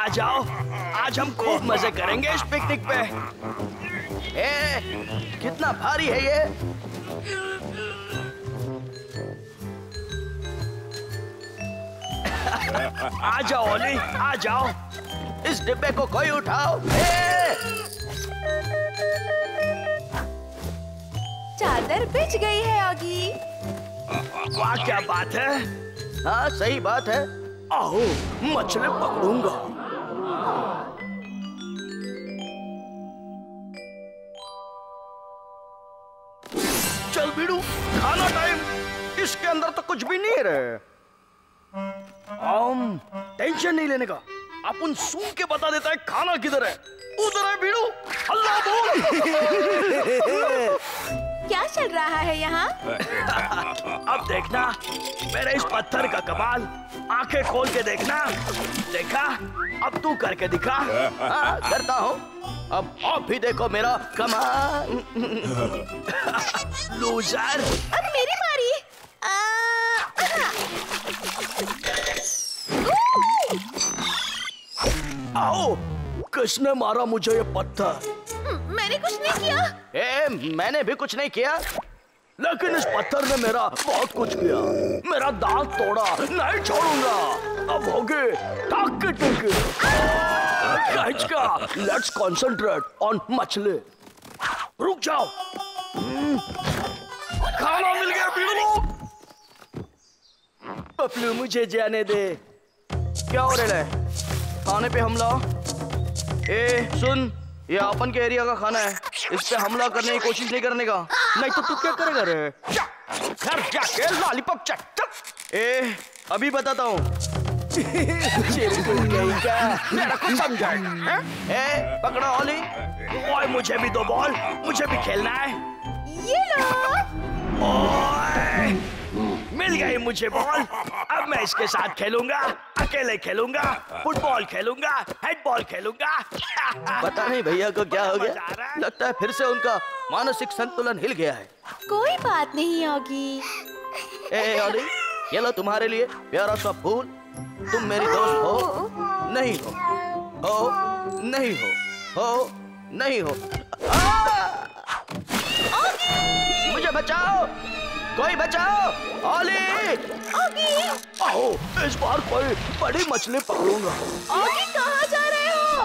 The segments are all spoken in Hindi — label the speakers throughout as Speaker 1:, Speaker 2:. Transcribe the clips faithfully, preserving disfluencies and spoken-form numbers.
Speaker 1: आ जाओ, आज हम खूब मजे करेंगे इस पिकनिक पे। ए, कितना भारी है ये? आ जाओ ओली, आ जाओ, इस डिब्बे को कोई उठाओ। ए!
Speaker 2: चादर बिछ गई है ऑगी।
Speaker 1: वाह क्या बात है।
Speaker 3: हाँ सही बात है।
Speaker 1: आओ मछली पकड़ूंगा। चल बीड़ू, खाना टाइम। इसके अंदर तो कुछ भी नहीं रहे। हम टेंशन नहीं लेने का, अपन सूंघ के बता देता है खाना किधर है। उधर है बीड़ू, अल्लाह बोल।
Speaker 2: क्या चल रहा है यहाँ?
Speaker 1: अब देखना मेरे इस पत्थर का कमाल। आंखें खोल के देखना। देखा? अब तू करके दिखा।
Speaker 3: हाँ करता हूँ। अब आप भी देखो मेरा कमाल।
Speaker 1: लूजर।
Speaker 2: अब मेरी बारी।
Speaker 1: आओ, किसने मारा मुझे ये पत्थर?
Speaker 2: मैंने कुछ नहीं किया।
Speaker 3: ए, मैंने भी कुछ नहीं किया।
Speaker 1: लेकिन इस पत्थर ने मेरा बहुत कुछ किया। मेरा दांत तोड़ा, नहीं छोड़ूंगा। अब होगे टाके टिके। लेट्स कंसंट्रेट ऑन मछली। रुक जाओ, खाना मिल गया बीड़ू।
Speaker 3: पपलू मुझे जाने दे। क्या हो रहा है? खाने पे हमला? ए सुन, ये अपन के एरिया का खाना है, इस पे हमला करने की कोशिश नहीं करने का, नहीं तो तू क्या करेगा रे?
Speaker 1: घर जाके लॉलीपॉप चट।
Speaker 3: ए अभी बताता हूँ।
Speaker 1: मेरा कुछ समझा है?
Speaker 3: ए पकड़ो ओली।
Speaker 1: ओए मुझे भी दो बॉल, मुझे भी खेलना है।
Speaker 2: ये लो।
Speaker 1: ओए मिल गई मुझे बॉल। अब मैं इसके साथ खेलूंगा, अकेले खेलूंगा, फुटबॉल खेलूंगा, हेडबॉल खेलूंगा।
Speaker 3: पता नहीं भैया को क्या हो गया, लगता है फिर से उनका मानसिक संतुलन हिल गया है।
Speaker 2: कोई बात नहीं ऑगी।
Speaker 3: ए ओली, ये लो तुम्हारे लिए प्यारा सा फूल। तुम मेरी दोस्त हो नहीं हो, हो नहीं हो, हो नहीं हो। मुझे बचाओ, कोई बचाओ। ओली,
Speaker 2: ऑगी,
Speaker 1: आओ इस बार कोई बड़ी मछली पकड़ूंगा।
Speaker 2: ऑगी कहाँ जा रहे हो?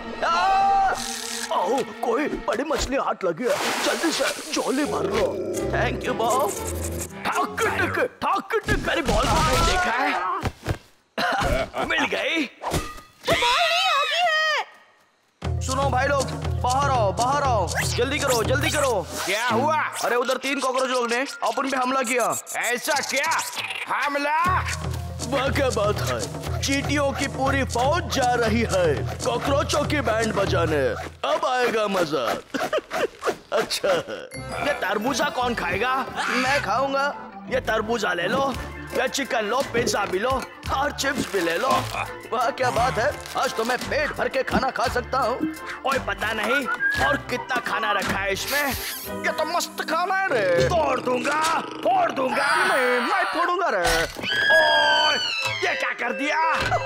Speaker 1: आओ कोई बड़ी मछली हाथ लगी है, जल्दी से झोली भर लो।
Speaker 3: Thank you boss.
Speaker 1: ठाक टिक ठाक टिक। मेरी बॉल को नहीं देखा है? मिल गई।
Speaker 2: बॉल नहीं ऑगी है।
Speaker 3: सुनो भाई लोग, बाहर आओ, बाहर आओ, जल्दी करो, जल्दी करो।
Speaker 1: क्या हुआ?
Speaker 3: अरे उधर तीन कॉकरोच लोग ने अपन पे हमला किया।
Speaker 1: ऐसा क्या? हमला?
Speaker 3: वह क्या बात है, चींटियों की पूरी फौज जा रही है कॉकरोचों की बैंड बजाने। अब आएगा मजा। अच्छा
Speaker 1: ये तरबूजा कौन खाएगा?
Speaker 3: मैं खाऊंगा।
Speaker 1: ये तरबूजा ले लो, ये चिकन लो, पिज्जा भी लो और चिप्स भी ले लो।
Speaker 3: वह क्या बात है, आज तो मैं पेट भर के खाना खा सकता हूँ।
Speaker 1: ओए पता नहीं और कितना खाना रखा है इसमें।
Speaker 3: ये तो मस्त खाना है रे।
Speaker 1: तोड़ दूंगा, फोड़ दूंगा।
Speaker 3: नहीं, मैं फोड़ूंगा रे।
Speaker 1: ओए ये क्या कर दिया?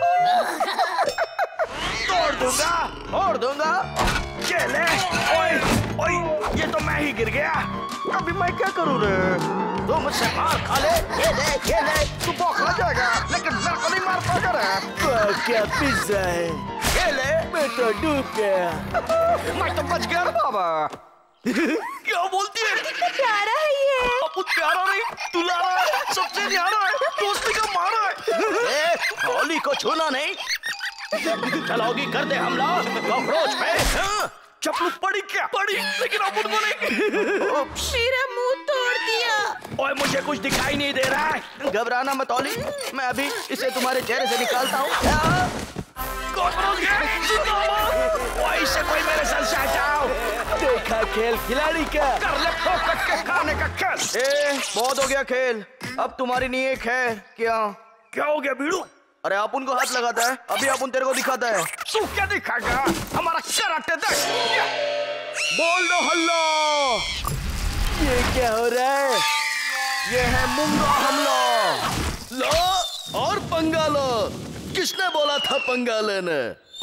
Speaker 1: तोड़ दूंगा,
Speaker 3: फोड़ दूंगा।
Speaker 1: ये ले। ओए ओए ये तो मैं ही गिर गया।
Speaker 3: अभी मैं क्या करूँ रे? तू मुझसे मार खा ले, ये ले, ये ले, तू बौखला जाएगा, लेकिन मेरे को नहीं मार पाएगा रे।
Speaker 1: क्या पिज्जा है?
Speaker 3: ये ले,
Speaker 1: मैं तो डूब गया।
Speaker 3: मैं तो बच गया रे बाबा।
Speaker 1: क्या बोलती है?
Speaker 2: कितना प्यारा है ये।
Speaker 1: अब प्यारा नहीं, दुलारा है, सबसे न्यारा है, दोस्ती का मारा है।
Speaker 3: ए, होली को छूना नहीं। चलोगी कर दे हमला कॉकरोच पे। हाँ?
Speaker 1: चप्पू पड़ी क्या? पड़ी, लेकिन अब उनको नहीं।
Speaker 2: मेरा मुंह तोड़ दिया।
Speaker 1: ओए मुझे कुछ दिखाई नहीं दे रहा है।
Speaker 3: घबराना मत ओली, मैं अभी इसे तुम्हारे चेहरे से निकालता हूँ।
Speaker 1: कॉकरोच गए, जिंदाबाद। ओए इससे कोई मेरे सर से हटाओ। देखा खेल खिलाड़ी का, कर ले फोकट के खाने का खेल।
Speaker 3: ए, बहुत हो गया खेल, अब तुम्हारी नहीं एक है क्या?
Speaker 1: क्या हो गया बीड़ू?
Speaker 3: अरे अपुन को हाथ लगाता है, अभी अपुन तेरे को दिखाता है।
Speaker 1: तू क्या दिखाएगा? हमारा कराटे देख।
Speaker 3: बोल दो हल्ला।
Speaker 1: ये क्या हो रहा है?
Speaker 3: ये है मुंगा हमला। लो और पंगा लो, किसने बोला था पंगा लेने?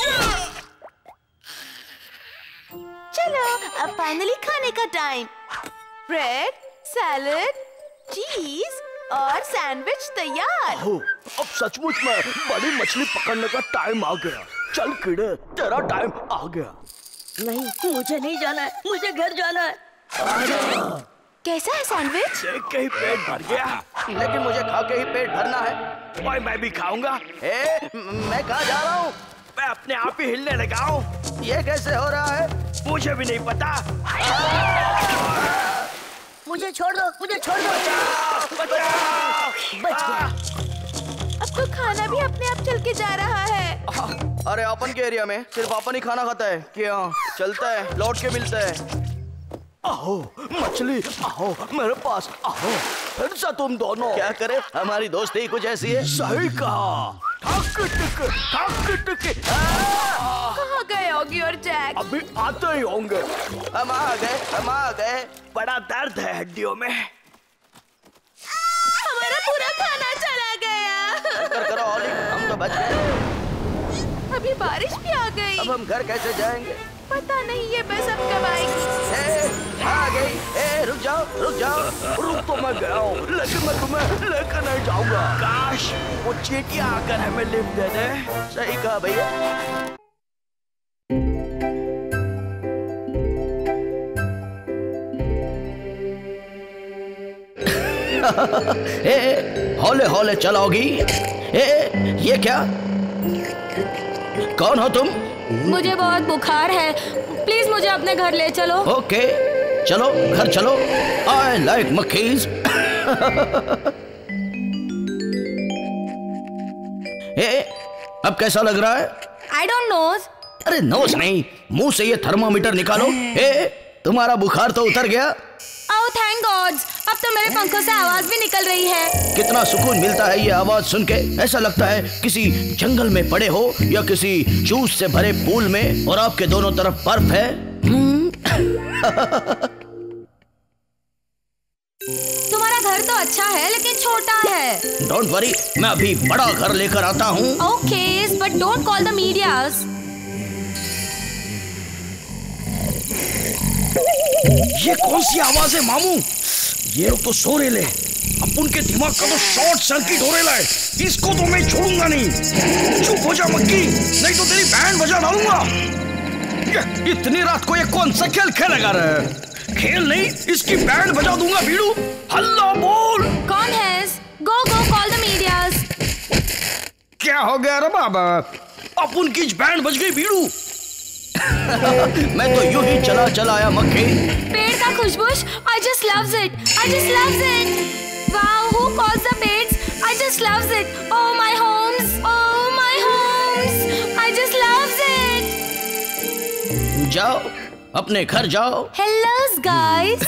Speaker 2: चलो अब फाइनली खाने का टाइम। ब्रेड, सैलेड, चीज और सैंडविच तैयार।
Speaker 3: हो, अब सचमुच में बड़ी मछली पकड़ने का टाइम आ गया। चल कीड़े, तेरा टाइम आ गया।
Speaker 4: नहीं, मुझे नहीं जाना है, मुझे घर जाना है।
Speaker 2: कैसा है सैंडविच?
Speaker 1: देख के ही पेट भर गया,
Speaker 3: लेकिन मुझे खा के ही पेट भरना है।
Speaker 1: भाई मैं भी खाऊंगा।
Speaker 3: ए, मैं कहाँ जा रहा हूँ?
Speaker 1: मैं अपने आप ही हिलने लगा हूँ।
Speaker 3: ये कैसे हो रहा है?
Speaker 1: मुझे भी नहीं पता।
Speaker 4: मुझे छोड़ दो, मुझे छोड़ दो।
Speaker 1: बचाओ!
Speaker 4: बच गया।
Speaker 2: अब तो खाना भी अपने आप चल के जा रहा है।
Speaker 3: अरे अपन के एरिया में सिर्फ अपन ही खाना खाता है क्या? चलता है, लौट के मिलता है। आओ मछली, आओ मेरे पास आओ। फिर से तुम दोनों क्या करे? हमारी दोस्ती कुछ ऐसी है।
Speaker 1: सही कहा। ठक टिक, ठक टिक।
Speaker 2: कहाँ गए ऑगी और जैक?
Speaker 1: अभी आते ही होंगे।
Speaker 3: हम आ गए, हम आ गए।
Speaker 1: बड़ा दर्द है हड्डियों में।
Speaker 2: हमारा पूरा खाना चला गया।
Speaker 3: कर करो ऑली, हम तो बच गए।
Speaker 2: अभी बारिश भी आ गई।
Speaker 3: अब हम घर कैसे जाएंगे?
Speaker 2: पता नहीं ये बस अब कब आएगी।
Speaker 3: ए, आ गई। ए, रुक जाओ, रुक जाओ।
Speaker 1: रुक तो मैं गया हूँ, लेकिन मैं तुम्हें लेकर नहीं जाऊंगा। काश वो चींटियां आकर हमें लिफ्ट दे दे।
Speaker 3: सही कहा भैया। ए, हौले हौले चलाओगी? ए, ये क्या? कौन हो तुम?
Speaker 5: मुझे बहुत बुखार है, प्लीज मुझे अपने घर ले चलो।
Speaker 3: ओके, चलो घर चलो। I like मक्खीज। ए, अब कैसा लग रहा है?
Speaker 5: I don't knows.
Speaker 3: अरे नोज नहीं, मुंह से ये थर्मामीटर निकालो। ए, तुम्हारा बुखार तो उतर गया।
Speaker 5: ओह थैंक गॉड, अब तो मेरे पंखों से आवाज भी निकल रही है।
Speaker 3: कितना सुकून मिलता है ये आवाज सुन के। ऐसा लगता है किसी जंगल में पड़े हो या किसी जूस से भरे पूल में और आपके दोनों तरफ बर्फ है।
Speaker 5: तुम्हारा घर तो अच्छा है लेकिन छोटा है।
Speaker 3: डोंट वरी, मैं अभी बड़ा घर लेकर आता हूँ।
Speaker 5: Okay, but don't call the medias.
Speaker 1: ये कौन सी आवाज है मामू? ये लोग तो सो रहे ले। अब उनके दिमाग का तो शॉर्ट सर्किट हो रहा है। इसको तो मैं छोड़ूंगा नहीं। चुप हो जा मक्की, नहीं तो तेरी बैंड बजा डालूंगा। ये इतनी रात को ये कौन सा खेल खेलेगा रे? खेल नहीं, इसकी बैंड बजा दूंगा। भीड़ू हल्ला बोल।
Speaker 5: कौन है? Go go call the medias.
Speaker 1: क्या हो गया रे बाबा? अब उनकी बैंड बज गई भीड़ू।
Speaker 3: मैं तो यूं ही चला चला आया मक्खी।
Speaker 5: पेड़ का खुशबूश, I just loves it. I just loves it. Wow, who calls the birds? I just loves it. Oh my homes, oh my homes. I just loves it.
Speaker 3: जाओ, अपने घर जाओ।
Speaker 5: Hello guys.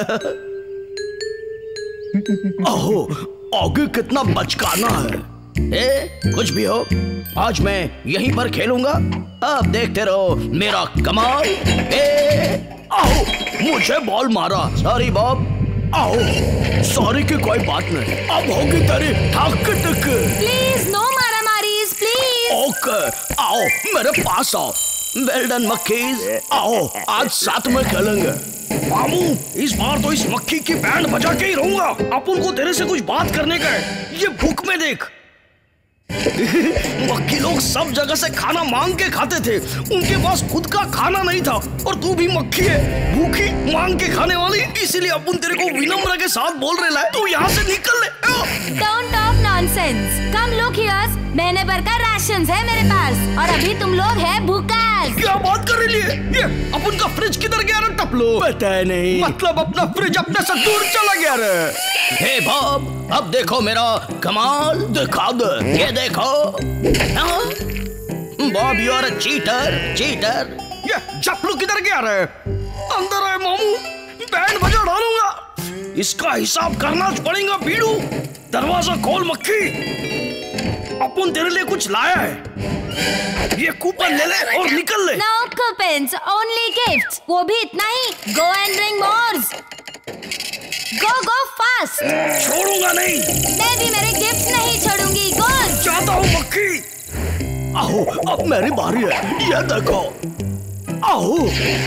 Speaker 3: ओहो, आगे कितना बचकाना है। ए, कुछ भी हो, आज मैं यहीं पर खेलूंगा। अब देखते रहो मेरा कमाल। ए, आओ, मुझे बॉल मारा। Sorry Bob. आओ, सॉरी की कोई बात नहीं। अब होगी तेरी ठक टिक।
Speaker 5: Please no मारामारीज, please.
Speaker 3: ओके, आओ मेरे पास आओ। वेल डन मक्खीज। आओ, आज साथ में खेलेंगे।
Speaker 1: मामू, इस बार तो इस मक्खी की बैंड बजा के ही रहूंगा। अपन को तेरे से कुछ बात करने का है। ये भूख में देख। मक्खी लोग सब जगह से खाना मांग के खाते थे। उनके पास खुद का खाना नहीं था और तू भी मक्खी है, भूखी मांग के खाने वाली। इसीलिए अपन तेरे को विनम्र के साथ बोल रहे हैं, तू यहाँ से निकल ले।
Speaker 5: Don't talk nonsense. Come look here. महीने भर का राशन है मेरे पास और अभी तुम लोग हैं भूखास।
Speaker 1: क्या बात कर रही है? ये अपन का फ्रिज किधर गया रे टपलो?
Speaker 3: पता नहीं।
Speaker 1: मतलब अपना फ्रिज अपने से दूर चला गया रे।
Speaker 3: हे बॉब, अब देखो मेरा कमाल। दिखा दे, ये देखो। Bob you are a cheater, cheater.
Speaker 1: ये चपलू किधर गया रे? अंदर है मामू, बैंड बजा डालूंगा। इसका हिसाब करना पड़ेगा भीड़ू। दरवाजा खोल मक्खी, अपन तेरे लिए कुछ लाया है। ये कूपन ले ले और निकल ले।
Speaker 5: No coupons, only gifts. वो भी इतना ही। Go and bring more. Go go fast.
Speaker 1: छोड़ूंगा नहीं।
Speaker 5: मैं भी मेरे गिफ्ट्स नहीं छोड़ूंगी। Go.
Speaker 1: जाता हूँ मक्खी।
Speaker 3: आओ अब मेरी बारी है, ये देखो। आओ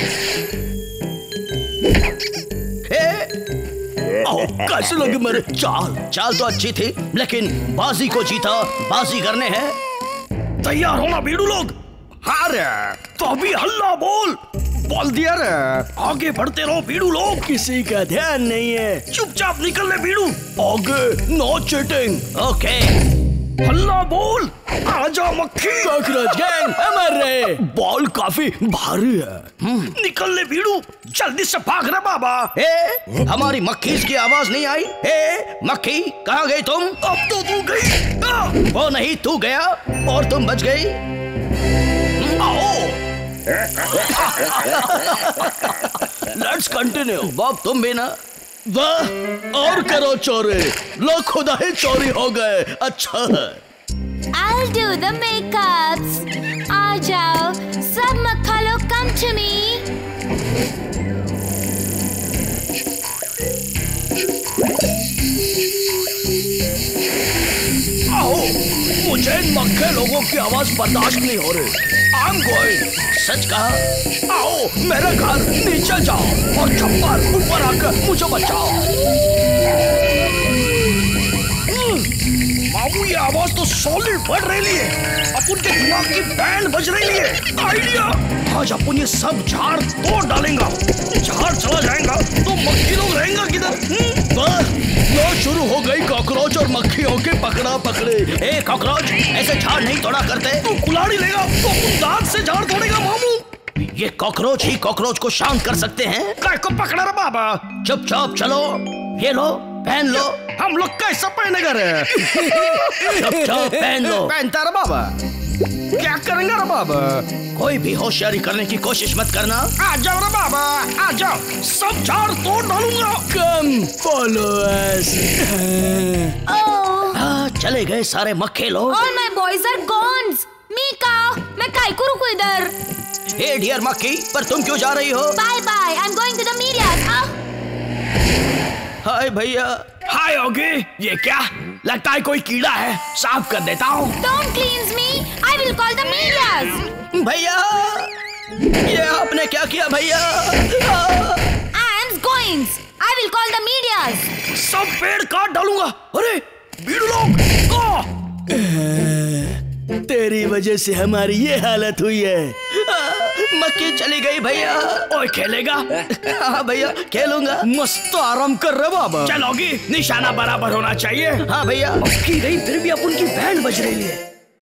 Speaker 3: आओ, कैसे लगी मेरे चाल?
Speaker 1: चाल तो अच्छी थी, लेकिन बाजी को जीता, बाजी करने हैं।
Speaker 3: तैयार होना बीड़ू लोग। हाँ रे, तो अभी हल्ला बोल। बोल दिया रे। आगे बढ़ते रहो बीड़ू लोग, किसी का ध्यान नहीं है। चुपचाप निकल ले बीड़ू। आगे, नो चीटिंग।
Speaker 1: ओके।
Speaker 3: हल्ला बोल। आजा मक्खी। कॉकरोच गैंग हमारे। बॉल काफी भारी है। निकल ले बीड़ू, जल्दी से भाग रहा बाबा।
Speaker 1: ए, हमारी मक्खी की आवाज नहीं आई। ए, मक्खी कहाँ गई तुम?
Speaker 3: अब तो तू गई। आ!
Speaker 1: वो नहीं, तू गया और तुम बच गई।
Speaker 3: आओ। Let's continue.
Speaker 1: बॉब तुम भी ना।
Speaker 3: वाह, और करो चोरी। लो खुदा ही चोरी हो गए। अच्छा है।
Speaker 5: I'll do the makeups. आ जाओ, सब मक्खा लोग, come to me.
Speaker 3: आओ, मुझे इन मक्खे लोगों की आवाज बर्दाश्त नहीं हो रही। I'm going.
Speaker 1: सच कहा।
Speaker 3: आओ मेरे घर, नीचे जाओ और छप्पर ऊपर आकर मुझे बचाओ। मामू, ये आवाज तो सॉलिड बढ़ रही है। अपन के दिमाग की बैंड बज रही है। आइडिया, आज अपन ये सब झाड़ तोड़ डालेंगा। झाड़ चला जाएगा तो मक्खी लोग रहेंगे किधर? वाह, लो शुरू हो गई कॉकरोच और मक्खियों के पकड़ा पकड़े।
Speaker 1: ए कॉकरोच, ऐसे झाड़ नहीं तोड़ा करते।
Speaker 3: तू कुल्हाड़ी लेगा तो अपन दांत से झाड़ तोड़ेगा मामू।
Speaker 1: ये कॉकरोच ही कॉकरोच को शांत कर सकते हैं।
Speaker 3: काय को पकड़ा रे बाबा।
Speaker 1: चुपचाप चलो, ये लो, पहन लो।
Speaker 3: हम लोग कैसा पहनेगा रे?
Speaker 1: चुपचाप पहन लो।
Speaker 3: पहनता रे बाबा। क्या करेंगे रे बाबा?
Speaker 1: कोई भी होशियारी करने की कोशिश मत करना।
Speaker 3: आ जाओ रे बाबा, आ जाओ, सब झाड़ तोड़ डालूंगा। कम फॉलो अस।
Speaker 5: Oh,
Speaker 1: हाँ, चले गए सारे मक्खे लोग।
Speaker 5: all my boys are gone. Mika, मैं काय को रुकूं इधर?
Speaker 1: हे डियर मक्खी, पर तुम क्यों जा रही हो?
Speaker 5: Bye bye. I'm going to the media. Ah.
Speaker 1: हाय भैया।
Speaker 3: हाय ओगी, ये क्या? लगता है कोई कीड़ा है। साफ कर देता हूँ।
Speaker 5: Don't cleanse me. I will call the media.
Speaker 1: भैया, ये आपने क्या किया भैया?
Speaker 5: I am going. I will call the media.
Speaker 3: सब पेड़ काट डालूंगा। अरे बीड़ू लोग, आ! तेरी वजह से हमारी ये हालत हुई है।
Speaker 1: मक्खी चली गई भैया।
Speaker 3: ओए खेलेगा?
Speaker 1: हाँ भैया, खेलूंगा।
Speaker 3: मस्त आराम कर रहे बाबा। चलोगी, निशाना बराबर होना चाहिए।
Speaker 1: हाँ भैया।
Speaker 3: मक्खी नहीं, फिर भी अपन की बैंड बज रही है।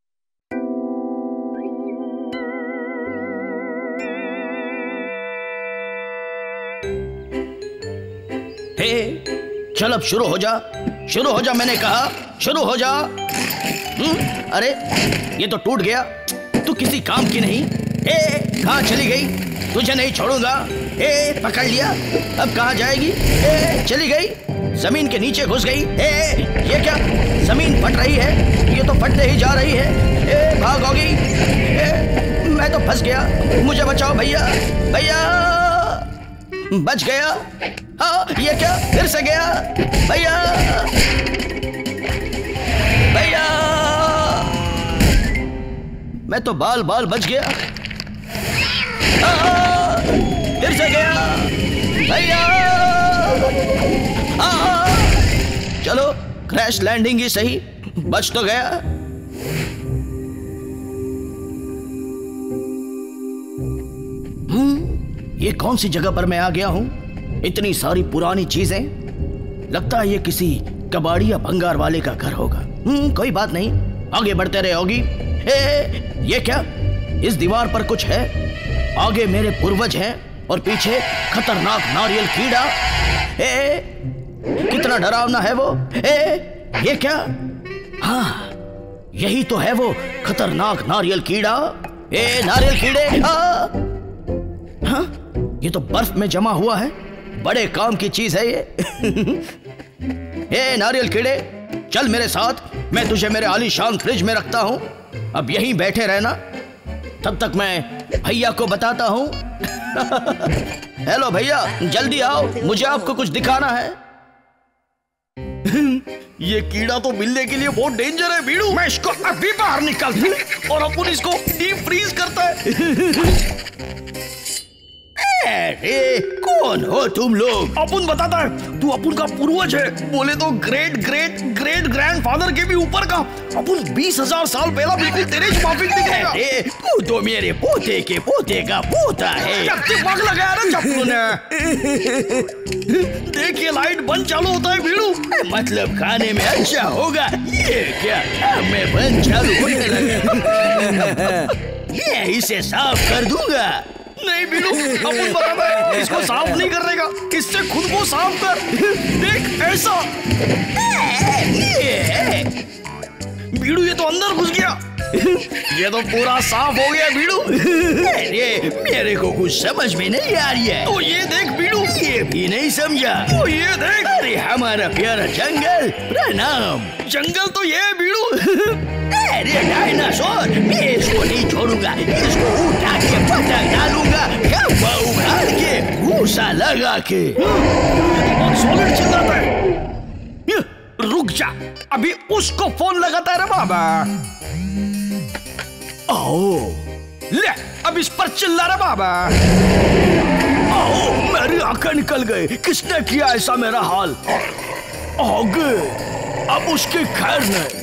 Speaker 1: हे, चल अब शुरू हो जा। शुरू हो जा, मैंने कहा शुरू हो जा। हम्म, अरे ये तो टूट गया। तू किसी काम की नहीं। ए, कहाँ चली गई? तुझे नहीं छोड़ूंगा। ए, पकड़ लिया। अब कहाँ जाएगी? ए, चली गई, जमीन के नीचे घुस गई। ए, ये क्या? जमीन फट रही है। ये तो फटते ही जा रही है। ए, भागोगी? ए, मैं तो फंस गया। मुझे बचाओ भैया, भैया। बच गया। हाँ, ये क्या? फिर से गया। भैया, भैया, मैं तो बाल बाल बच गया। हाँ, फिर से गया। भैया, हाँ, चलो क्रैश लैंडिंग ही सही, बच तो गया। हम्म, ये कौन सी जगह पर मैं आ गया हूं? इतनी सारी पुरानी चीजें। लगता है ये किसी कबाड़ी या भंगार वाले का घर होगा। हम्म, कोई बात नहीं, आगे बढ़ते रहे होगी। ए, ये क्या? इस दीवार पर कुछ है। आगे मेरे पूर्वज हैं और पीछे खतरनाक नारियल कीड़ा। ए, कितना डरावना है वो। ए, ये क्या? हाँ, यही तो है वो खतरनाक नारियल कीड़ा। ए, नारियल कीड़े। हाँ, हाँ, ये तो बर्फ में जमा हुआ है। बड़े काम की चीज है ये। ए, नारियल कीड़े, चल मेरे साथ, मैं तुझे मेरे आलीशान फ्रिज में रखता हूं। अब यहीं बैठे रहना, तब तक मैं भैया को बताता हूं। हेलो भैया, जल्दी आओ, मुझे आपको कुछ दिखाना है।
Speaker 3: ये कीड़ा तो मिलने के लिए बहुत डेंजर है बीड़ू।
Speaker 1: मैं इसको अभी बाहर निकालता हूं
Speaker 3: और अपन इसको डीप फ्रीज करता है।
Speaker 1: अरे कौन हो तुम लोग?
Speaker 3: अपन बताता है, तू अपन का पूर्वज है, बोले तो ग्रेट ग्रेट ग्रेट ग्रैंडफादर के भी ऊपर का। अपन बीस हजार साल पहला बिल्कुल तेरे माफिक दिखेगा।
Speaker 1: अरे तू तो मेरे पोते के पोते का पोता है।
Speaker 3: दिमाग लगाया ना चप्पू ने। देखिए लाइट बंद चालू होता है बीड़ू।
Speaker 1: मतलब खाने में अच्छा होगा। ये क्या? मैं बंद चालू होने लगा। ये इसे साफ कर दूंगा।
Speaker 3: नहीं बीड़ू, अपन बताता है, इसको साफ नहीं करने का, इससे खुद को साफ कर। देख ऐसा। बीड़ू ये तो अंदर घुस गया। ये तो पूरा साफ हो गया बीड़ू।
Speaker 1: अरे मेरे को कुछ समझ में नहीं आ रही है।
Speaker 3: तो ये देख बीड़ू।
Speaker 1: ये भी नहीं समझा।
Speaker 3: तो ये देख।
Speaker 1: अरे हमारा प्यारा जंगल, प्रणाम।
Speaker 3: जंगल तो ये है बीड़ू।
Speaker 1: अरे डायनासोर, मैं इसको नहीं छोड़ूंगा। इसको उठा के पटक डालूंगा, खंभा उखाड़ के भूसा लगा के।
Speaker 3: सॉलिड चिल्लाता है। रुक जा, अभी उसको फोन लगाता है रे बाबा।
Speaker 1: आओ
Speaker 3: ले, अब इस पर चिल्ला रे बाबा।
Speaker 1: आओ, मेरी आंखें निकल गई। किसने किया ऐसा मेरा हाल? आगे अब उसकी खैर नहीं।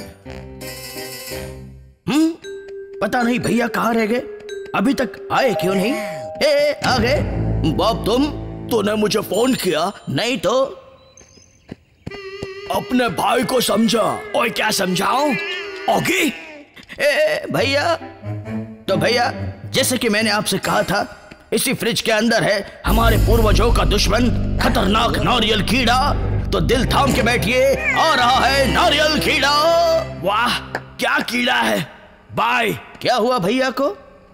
Speaker 1: हम्म पता नहीं भैया कहाँ रह गए, अभी तक आए क्यों नहीं? ए आ गए। बॉब तुम तूने मुझे फोन किया? नहीं तो अपने भाई को समझा। और क्या समझाऊं? ओके ए भैया। तो भैया जैसे कि मैंने आपसे कहा था, इसी फ्रिज के अंदर है हमारे पूर्वजों का दुश्मन खतरनाक नारियल कीड़ा। तो दिल थाम के बैठिए, आ रहा है नारियल कीड़ा। वाह क्या कीड़ा है बाय। क्या हुआ भैया को?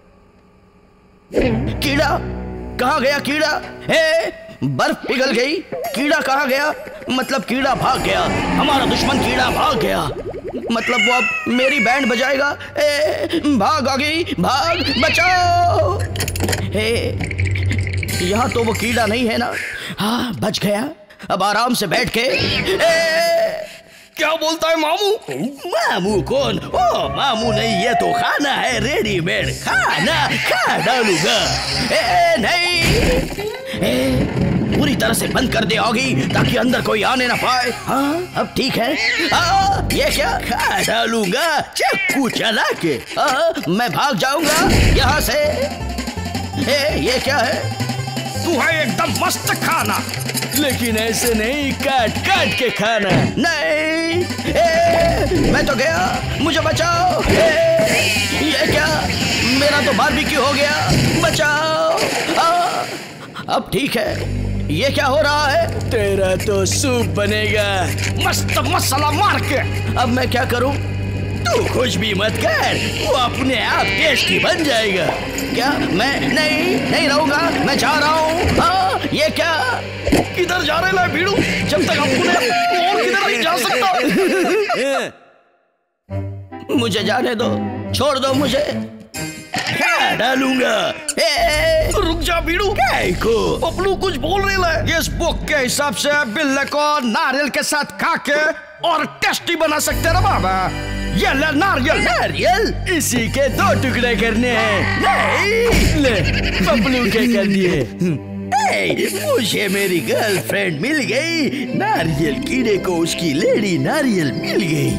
Speaker 1: कीड़ा कहाँ गया? कीड़ा ए, बर्फ पिघल गई। कीड़ा कहाँ गया? मतलब कीड़ा भाग गया। हमारा दुश्मन कीड़ा भाग गया। मतलब वो अब मेरी बैंड बजाएगा। ए, भाग आगे, भाग, बचाओ। ए, यहाँ तो वो कीड़ा नहीं है ना? हाँ बच गया। अब आराम से बैठ के। ए,
Speaker 3: क्या बोलता है मामू?
Speaker 1: मामू कौन? ओ मामू नहीं, ये तो खाना है, रेडीमेड खाना खा डालूंगा। ए नहीं, ए, पूरी तरह से बंद कर दे होगी ताकि अंदर कोई आने ना पाए। हाँ अब ठीक है। आ, ये क्या? खा डालूंगा चाकू चला के। आ, मैं भाग जाऊंगा यहाँ से। ए, ये क्या है?
Speaker 3: तू है एकदम मस्त खाना,
Speaker 1: लेकिन ऐसे नहीं, काट काट के खाना। नहीं ए, मैं तो गया, मुझे बचाओ। ए, ये क्या? मेरा तो बारबेक्यू हो गया, बचाओ। आ, अब ठीक है। ये क्या हो रहा है? तेरा तो सूप बनेगा
Speaker 3: मस्त मसाला मार के।
Speaker 1: अब मैं क्या करूं? तू कुछ भी मत कर, वो अपने आप टेस्टी बन जाएगा। क्या? मैं नहीं नहीं रहूंगा, मैं जा रहा हूँ। हाँ ये क्या?
Speaker 3: किधर जा रहे हैं भीड़ू? जब तक अपने और किधर नहीं जा सकता।
Speaker 1: मुझे जाने दो, छोड़ दो मुझे। खा डालूंगा। ए,
Speaker 3: रुक जा भीड़ू।
Speaker 1: को
Speaker 3: पपलू कुछ बोल रहे हैं। इस बुक के हिसाब से बिल्ले को नारियल के साथ खा के और टेस्टी बना सकते ना बाबा। ये ले नारियल।
Speaker 1: नारियल इसी के दो टुकड़े करने हैं। नहीं ले पपलू के कर दिए। मुझे मेरी गर्लफ्रेंड मिल गई। नारियल कीड़े को उसकी लेडी नारियल मिल गई।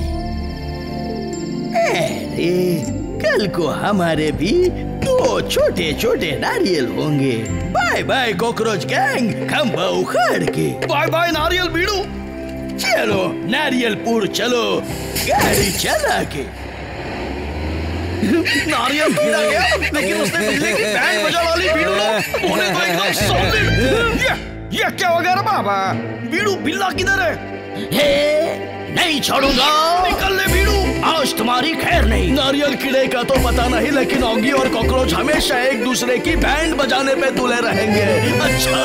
Speaker 1: अरे कल को हमारे भी दो छोटे छोटे नारियल होंगे। बाय बाय कॉकरोच गैंग, खंभा उखाड़ के।
Speaker 3: बाय बाय नारियल भीड़ू।
Speaker 1: चलो नारियलपुर चलो, गाड़ी चला के।
Speaker 3: नारियल कीड़ा गया, लेकिन उसने बिल्ली की बैंड बजा डाली भीड़ू ने। बोले तो एकदम सॉलिड। ये ये क्या हो गया रे बाबा? भीड़ू बिल्ला किधर है?
Speaker 1: हे नहीं छोड़ूंगा।
Speaker 3: निकल ले भीड़ू,
Speaker 1: आज तुम्हारी खैर नहीं। नारियल कीड़े का तो पता नहीं, लेकिन ऑगी और कॉकरोच हमेशा एक दूसरे की बैंड बजाने पे तुले रहेंगे। अच्छा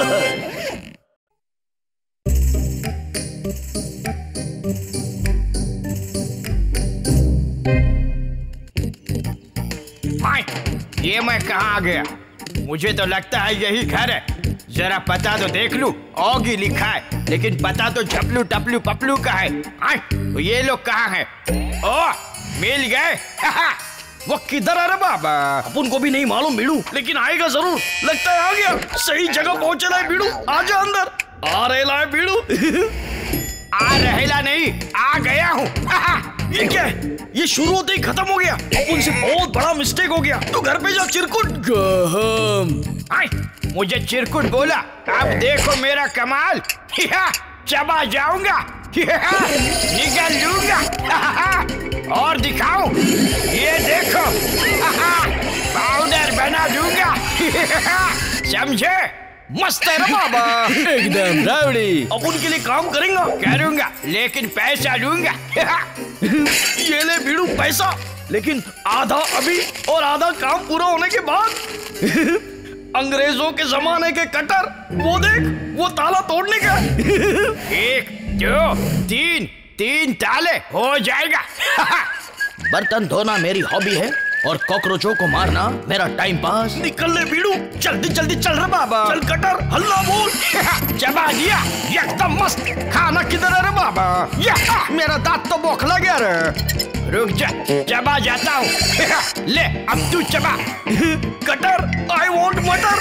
Speaker 3: ये मैं कहाँ आ गया? मुझे तो लगता है यही घर है।
Speaker 6: जरा पता तो देख लूं। ऑगी लिखा है लेकिन पता तो झपलू टपलू पपलू का है। आए, तो ये लोग कहाँ हैं? ओह, मिल गए।
Speaker 1: वो किधर है रे बाबा? अपन को भी नहीं मालूम बीड़ू, लेकिन आएगा जरूर। लगता है आ गया। सही जगह पहुंचे है बीड़ू। आजा अंदर। आ रहेला है बीड़ू।
Speaker 6: आ रहेला नहीं, आ गया हूँ।
Speaker 1: ये क्या है? ये शुरू होते ही खत्म हो गया। अपन से बहुत बड़ा मिस्टेक हो गया। तो घर पे जा चिरकुट। गहम।
Speaker 6: आए, मुझे चिरकुट बोला। अब देखो मेरा कमाल। चबा जाऊंगा, निकल लूंगा और दिखाऊं। ये देखो, पाउडर बना दूंगा। समझे?
Speaker 1: मस्त है ना बाबा?
Speaker 3: एकदम रावड़ी।
Speaker 1: अपन के लिए काम करेंगा।
Speaker 6: करूंगा लेकिन पैसा लूंगा।
Speaker 1: ये ले बीड़ू पैसा, लेकिन आधा अभी और आधा काम पूरा होने के बाद। अंग्रेजों के जमाने के कटर, वो देख, वो ताला तोड़ने का।
Speaker 6: एक दो तीन, तीन ताले हो जाएगा।
Speaker 3: बर्तन धोना मेरी हॉबी है और कॉकरोचों को मारना मेरा टाइम पास।
Speaker 1: निकल ले बीड़ू, जल्दी जल्दी चल रहा बाबा। चल कटर, हल्ला बोल।
Speaker 6: चबा दिया, एकदम मस्त।
Speaker 1: खाना किधर है रे बाबा?
Speaker 6: या,
Speaker 1: मेरा दांत तो बौखला गया रे।
Speaker 6: रुक जा, चबा जाता हूँ। ले, अब तू चबा।
Speaker 1: Cutter, I want matar.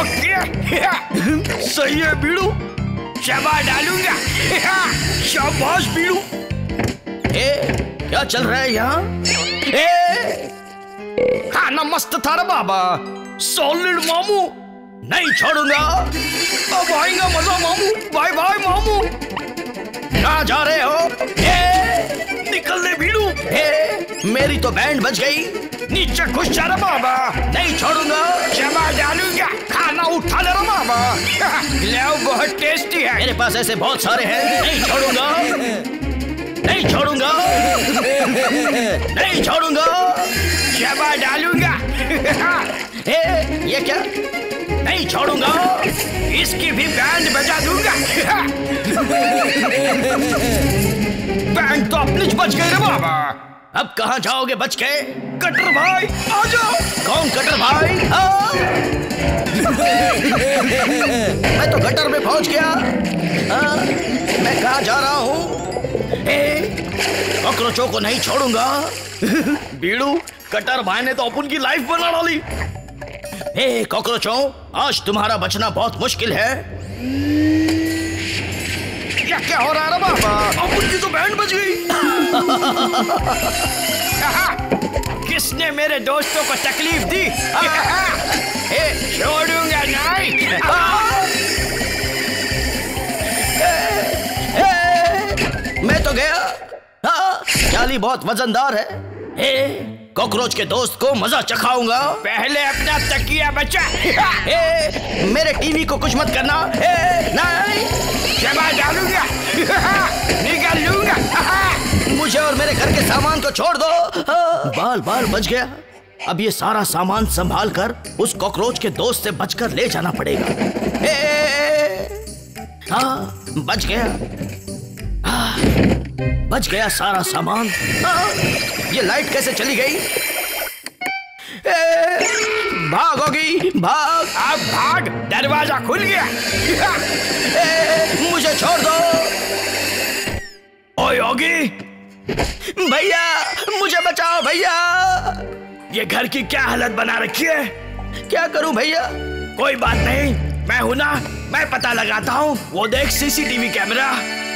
Speaker 6: Okay.
Speaker 1: सही है बीड़ू,
Speaker 6: चबा डालूंगा।
Speaker 1: शाबाश बीड़ू।
Speaker 3: ए, क्या चल रहा है यहाँ?
Speaker 1: ए, खाना मस्त था रे बाबा। सॉलिड मामू, नहीं छोड़ूंगा। अब आएगा मजा मामू। बाय बाय मामू।
Speaker 3: कहाँ जा रहे हो?
Speaker 1: ए, निकल ले बीड़ू।
Speaker 3: ए, मेरी तो बैंड बज गई।
Speaker 1: नीचे घुस जा रे बाबा।
Speaker 3: नहीं छोड़ूंगा।
Speaker 6: चबा डालूंगा।
Speaker 1: खाना उठा ले रे बाबा।
Speaker 6: ले, बहुत टेस्टी है।
Speaker 3: मेरे पास ऐसे बहुत सारे हैं। नहीं छोड़ूंगा, नहीं छोड़ूंगा, नहीं छोड़ूंगा।
Speaker 6: चबा डालूंगा।
Speaker 3: ए, ये क्या? नहीं छोड़ूंगा।
Speaker 6: इसकी भी बैंड बजा दूंगा।
Speaker 1: बैंड तो अपनी बच गए रे बाबा।
Speaker 3: अब कहाँ जाओगे बच के?
Speaker 1: कटर भाई आ जाओ।
Speaker 3: कौन कटर भाई? हाँ? मैं तो गटर में पहुंच गया। हाँ? मैं कहाँ जा रहा हूँ? कॉकरोचों को नहीं छोड़ूंगा।
Speaker 1: बीड़ू, कटर भाई ने तो अपन की लाइफ बना डाली।
Speaker 3: ए कॉकरोचों, आज तुम्हारा बचना बहुत मुश्किल है।
Speaker 1: क्या क्या हो रहा है बाबा? अपन की तो बैंड बज गई।
Speaker 6: किसने मेरे दोस्तों को तकलीफ दी? ए, छोड़ूंगा नहीं।
Speaker 3: मैं तो गया। हाँ, जाली बहुत वजनदार है। ए, कॉकरोच के दोस्त को मजा चखाऊंगा।
Speaker 6: पहले अपना तकिया बचा।
Speaker 3: ए, मेरे टीवी को कुछ मत करना। ए, नहीं।
Speaker 6: चबा डालूंगा। निकाल लूंगा।
Speaker 3: मुझे और मेरे घर के सामान को छोड़ दो। हाँ, बाल बाल बच गया। अब ये सारा सामान संभाल कर उस कॉकरोच के दोस्त से बचकर ले जाना पड़ेगा। ए, हाँ, बच गया। हाँ, बच गया सारा सामान। हाँ, ये लाइट कैसे चली गई? ए, भागोगी, भाग।
Speaker 6: अब भाग, दरवाजा खुल गया।
Speaker 3: ए, मुझे छोड़ दो।
Speaker 1: ओए योगी,
Speaker 3: भैया मुझे बचाओ भैया।
Speaker 1: ये घर की क्या हालत बना रखी है?
Speaker 3: क्या करूं भैया?
Speaker 1: कोई बात नहीं, मैं हूं ना, मैं पता लगाता हूं। वो देख सीसीटीवी कैमरा।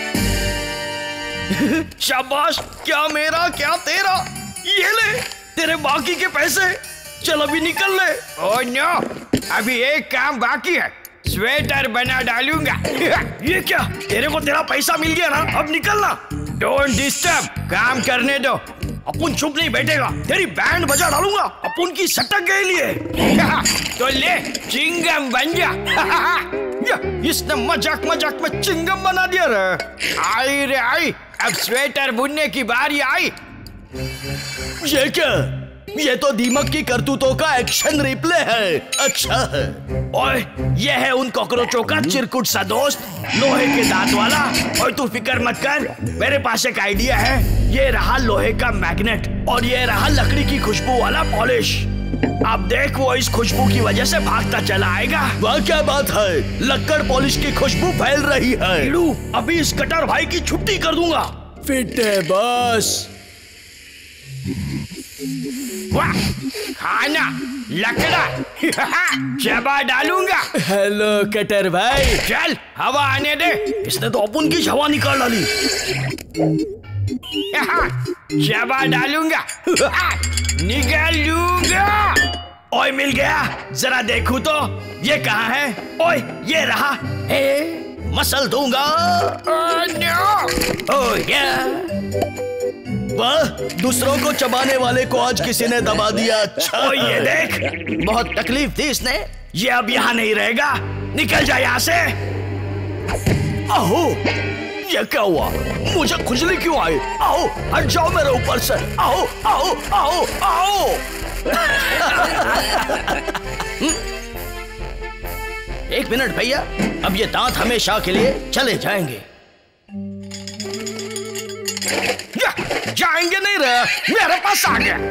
Speaker 1: शाबाश, क्या मेरा क्या तेरा। ये ले तेरे बाकी के पैसे। चल अभी निकल ले।
Speaker 6: ओह नो, अभी एक काम बाकी है। स्वेटर बना डालूंगा।
Speaker 1: ये क्या? तेरे को तेरा पैसा मिल गया ना, अब निकलना।
Speaker 6: डोंट डिस्टर्ब, काम करने दो।
Speaker 1: अपन चुप नहीं बैठेगा, तेरी बैंड बजा डालूंगा। अपन की सटक गए लिए।
Speaker 6: तो ले, चिंगम बन जा।
Speaker 1: इसने मजाक मजाक में चिंगम बना दिया रे।
Speaker 6: आई रे आई, अब स्वेटर बुनने की बारी आई।
Speaker 3: ये क्या? ये तो दीमक की करतूतों का एक्शन रिप्ले है। अच्छा है।
Speaker 1: ओए, ये है उन कॉकरोचों का चिरकुट सा दोस्त, लोहे के दांत वाला। और तू फिक्र मत कर, मेरे पास एक आइडिया है। ये रहा लोहे का मैग्नेट और ये रहा लकड़ी की खुशबू वाला पॉलिश। अब देख वो इस खुशबू की वजह से भागता चला आएगा।
Speaker 3: वह क्या बात है, लक्कड़ पॉलिश की खुशबू फैल रही है।
Speaker 1: कीड़ू, अभी इस कटर भाई की छुट्टी कर दूंगा।
Speaker 3: फिट है बस।
Speaker 6: वाह, खाना लकड़ा चबा डालूंगा।
Speaker 3: हेलो कटर भाई।
Speaker 6: चल हवा आने दे।
Speaker 1: इसने तो अपन की हवा निकाल डाली।
Speaker 6: चबा डालूंगा निकालूंगा।
Speaker 1: ओए मिल गया, जरा देखूं तो ये कहाँ है। ओए ये रहा। हे मसल दूंगा। ओह या
Speaker 3: वाह, दूसरों को चबाने वाले को आज किसी ने दबा दिया। अच्छा
Speaker 1: ओए ये देख, बहुत तकलीफ थी इसने। ये अब यहाँ नहीं रहेगा, निकल जा यहाँ से। आहो, ये क्या हुआ? मुझे खुजली क्यों आई? आओ हट जाओ मेरे ऊपर से। आओ आओ आओ आओ। एक मिनट भैया, अब ये दांत हमेशा के लिए चले जाएंगे।
Speaker 6: या, जाएंगे नहीं रहा, मेरे पास आ गया।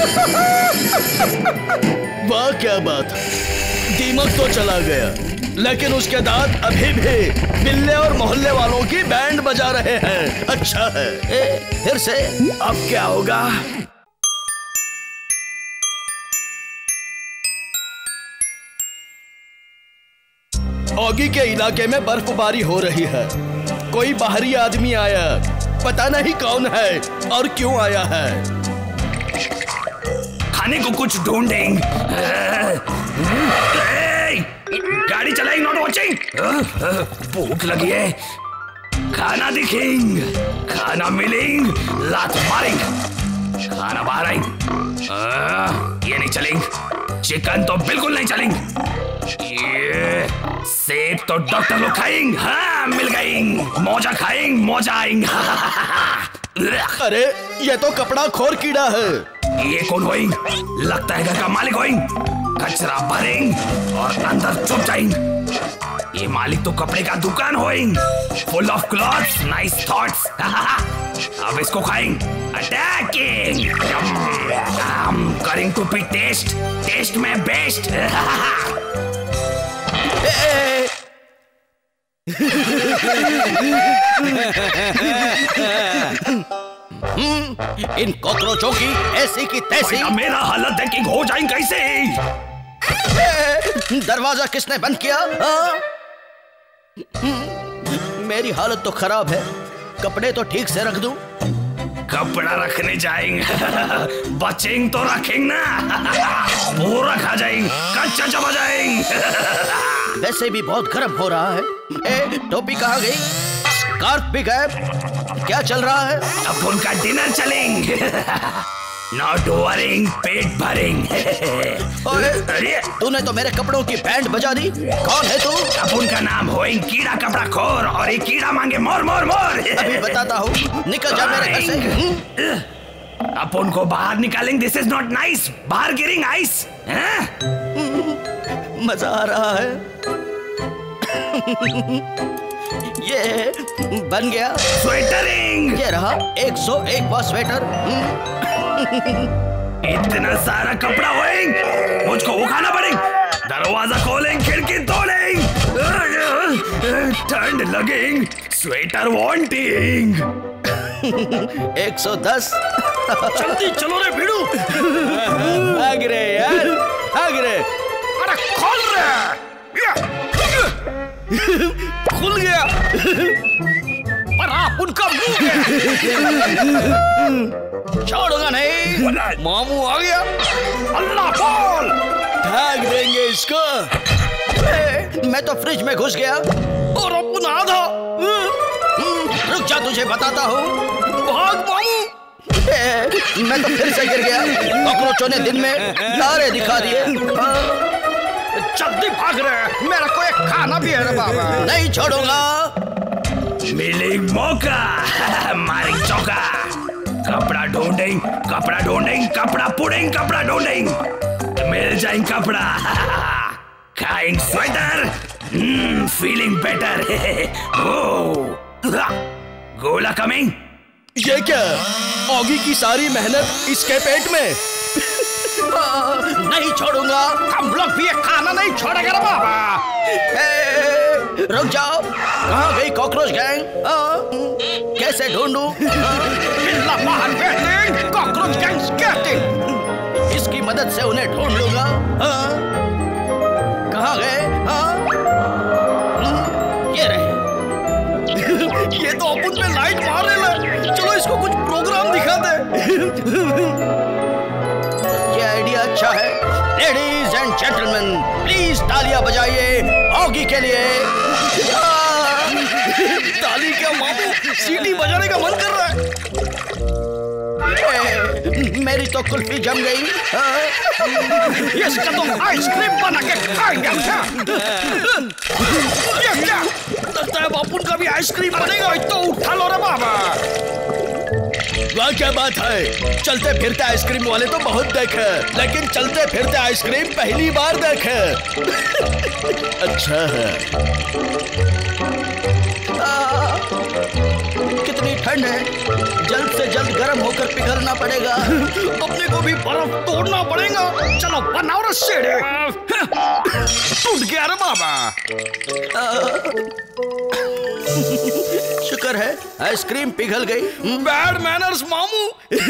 Speaker 3: वाह क्या बात है, दीमक तो चला गया, लेकिन उसके दांत अभी भी बिल्ले और मोहल्ले वालों की बैंड बजा रहे हैं। अच्छा है।
Speaker 1: ए, फिर से अब क्या होगा?
Speaker 3: ऑगी के इलाके में बर्फबारी हो रही है। कोई बाहरी आदमी आया, पता नहीं कौन है और क्यों आया है।
Speaker 1: खाने को कुछ ढूंढेंगे। गाड़ी चलाएंगे, नॉट वॉचिंग। भूख लगी है, खाना दिखेंगे, खाना मिलेंगे, लात मारेंगे, खाना बाहर आएंगे। ये नहीं चलेंगे, चिकन तो बिल्कुल नहीं चलेंगे। ये सेब तो डॉक्टर लोग खाएंगे। हाँ मिल गई। मोजा खाएंगे, मोजा आएंगे।
Speaker 3: अरे ये तो कपड़ा खोर कीड़ा है।
Speaker 1: ये कौन होएंगे? लगता है घर का मालिक होएंगे। कचरा भरेंगे और अंदर छुप जाएंगे। ये मालिक तो कपड़े का दुकान होएंगे। Full of clothes, nice thoughts. अब इसको खाएंगे। Attacking, caring to be taste, taste में बेस्ट।
Speaker 3: इन कॉकरोचों की ऐसी की तैसी।
Speaker 1: मेरा हालत देख हो जाएंगे कैसे?
Speaker 3: दरवाजा किसने बंद किया? हाँ? मेरी हालत तो खराब है, कपड़े तो ठीक से रख दूं।
Speaker 1: कपड़ा रखने जाएंगे, बचेंगे तो रखेंगे ना। पूरा खा जाएंगे, कच्चा चबा जाएंगे।
Speaker 3: वैसे भी बहुत गर्म हो रहा है। ए, टोपी कहाँ गई? स्कार्फ भी गायब। क्या चल रहा है?
Speaker 1: अब उनका डिनर चलेंगे। नॉट वरिंग, पेट भरेंगे।
Speaker 3: अरे तूने तो मेरे कपड़ों की बैंड बजा दी। कौन है तू?
Speaker 1: अब उनका नाम होएंगे कीड़ा कपड़ा खोर, और ये कीड़ा मांगे मोर मोर मोर।
Speaker 3: अभी बताता हूँ, निकल जा मेरे घर से।
Speaker 1: अब उनको बाहर निकालेंगे। This is not nice. बाहर गिरिंग आइस।
Speaker 3: मजा आ रहा है। ये बन गया
Speaker 1: स्वेटरिंग।
Speaker 3: ये रहा एक सौ एक वां स्वेटर।
Speaker 1: इतना सारा कपड़ा होएंगे, मुझको उठाना पड़ेगा। दरवाजा खोलेंगे, खिड़की तोड़ेंगे, ठंड लगेंगे, स्वेटर वांटिंग।
Speaker 3: एक सौ दस।
Speaker 1: जल्दी चलो रे भिड़ू।
Speaker 3: भाग रे यार, भाग रे।
Speaker 6: अरे खोल रे।
Speaker 3: खुल गया।
Speaker 6: पर आप उनका मुंह गया।
Speaker 3: छोड़ूंगा नहीं। मामू आ गया।
Speaker 6: अल्लाह बोल।
Speaker 3: भाग देंगे इसको। ए, मैं तो फ्रिज में घुस गया और अपन आधा। रुक जा, तुझे बताता हूँ। भाग मामू। ए, मैं तो फिर से गिर गया। कॉकरोचों ने दिन में तारे दिखा दिए।
Speaker 6: जल्दी भाग रहे, मेरा को एक खाना भी है रे बाबा।
Speaker 3: नहीं छोड़ूंगा।
Speaker 1: मिलेंगे मौका, मारेंगे चौका। कपड़ा ढूंढेंगे, कपड़ा ढूंढेंगे, कपड़ा पुड़ेंगे, कपड़ा ढूंढेंगे, मिल जाएंगे कपड़ा। खाएंगे sweater, feeling better. Gola coming.
Speaker 3: ये क्या? ऑगी की सारी मेहनत इसके पेट में। नहीं छोड़ूंगा।
Speaker 6: हम लोग भी ये खाना नहीं छोड़ेंगे रे बाबा।
Speaker 3: ए, रुक जाओ, कहाँ गई कॉकरोच गैंग? हाँ, कैसे ढूंढूं?
Speaker 6: बिल्ला बाहर बैठे, कॉकरोच गैंग स्केटिंग।
Speaker 3: इसकी मदद से उन्हें ढूंढ लूंगा। हाँ, कहाँ गए? हाँ, ये रहे।
Speaker 1: ये तो अपन पे लाइट मार रहे हैं। चलो इसको कुछ प्रोग्राम दिखा दे।
Speaker 3: ये आइडिया अच्छा है। लेडीज एंड जेंटलमैन, प्लीज तालियां बजाइए ऑगी के लिए।
Speaker 1: ताली क्या मामू, सीटी बजाने का मन कर रहा है।
Speaker 3: ए, मेरी तो कुल्फी जम गई।
Speaker 6: इसका तो आइसक्रीम बना के खाएंगे।
Speaker 1: ये क्या लगता है बापुन का भी आइसक्रीम बनेगा।
Speaker 6: तो उठा लो रे बाबा।
Speaker 3: वाह क्या बात है, चलते फिरते आइसक्रीम वाले तो बहुत देखे, लेकिन चलते फिरते आइसक्रीम पहली बार देखे। अच्छा है। आ, कितनी ठंड है, जल्द से जल्द गर्म होकर पिघलना पड़ेगा।
Speaker 1: अपने को भी बर्फ तोड़ना पड़ेगा।
Speaker 6: चलो बनाओ रे शेरे। टूट गया रे बाबा।
Speaker 3: शुक्र है आइसक्रीम पिघल गई।
Speaker 1: बैड मैनर्स मामू।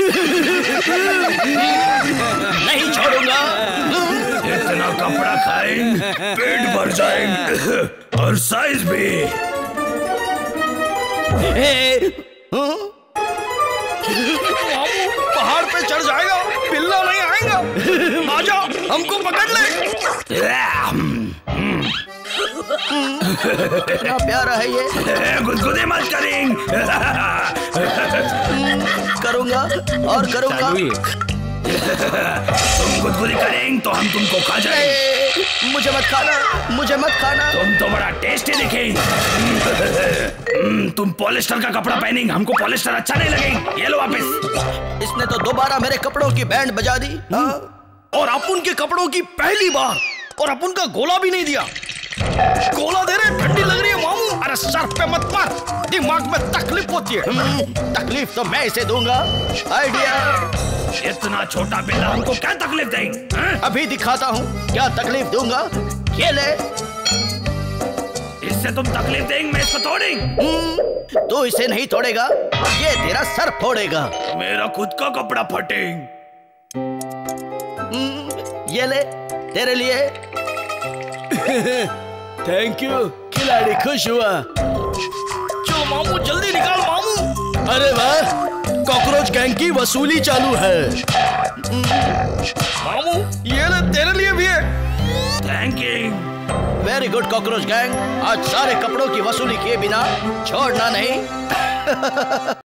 Speaker 3: नहीं छोड़ूंगा।
Speaker 1: इतना कपड़ा खाएंगे, पेट भर जाएंगे और साइज भी।
Speaker 3: ए, हाँ?
Speaker 1: मामू पहाड़ पे चढ़ जाएगा, बिल्ला नहीं आएगा। आजा हमको पकड़ ले।
Speaker 3: कितना प्यारा है ये।
Speaker 1: गुदगुदी मत करेंगे।
Speaker 3: करूंगा और करूंगा।
Speaker 1: तुम गुदगुदी करेंगे तो हम तुमको खा जाएंगे।
Speaker 3: ए, मुझे मत खाना, मुझे मत खाना।
Speaker 1: तुम तो बड़ा टेस्टी दिखे। तुम पॉलिस्टर का कपड़ा पहनेंगे, हमको पॉलिस्टर अच्छा नहीं लगेगा। ये लो वापस।
Speaker 3: इसने तो दोबारा मेरे कपड़ों की बैंड बजा दी। हाँ?
Speaker 1: और अपन के कपड़ों की पहली बार, और अपन का गोला भी नहीं दिया। गोला दे रहे, ठंडी लग रही है मामू।
Speaker 6: अरे सर पे मत मार, दिमाग में तकलीफ होती है।
Speaker 3: तकलीफ तो मैं इसे दूंगा। आइडिया।
Speaker 1: इतना छोटा बिल्ला हमको क्या तकलीफ देंगे?
Speaker 3: अभी दिखाता हूँ क्या तकलीफ दूंगा। ये ले।
Speaker 1: इससे तुम तकलीफ देंगे, मैं इसको तोड़ेंगे।
Speaker 3: तू इसे नहीं तोड़ेगा, ये तेरा सर फोड़ेगा।
Speaker 1: मेरा खुद का कपड़ा फटेंगे।
Speaker 3: ये ले, तेरे लिए। Thank you. खिलाड़ी खुश हुआ।
Speaker 1: चलो मामू जल्दी निकाल मामू।
Speaker 3: अरे वाह, कॉकरोच गैंग की वसूली चालू है।
Speaker 1: मामू ये ले, तेरे लिए भी है। Thank you.
Speaker 3: Very good cockroach gang, आज सारे कपड़ों की वसूली किए बिना छोड़ना नहीं।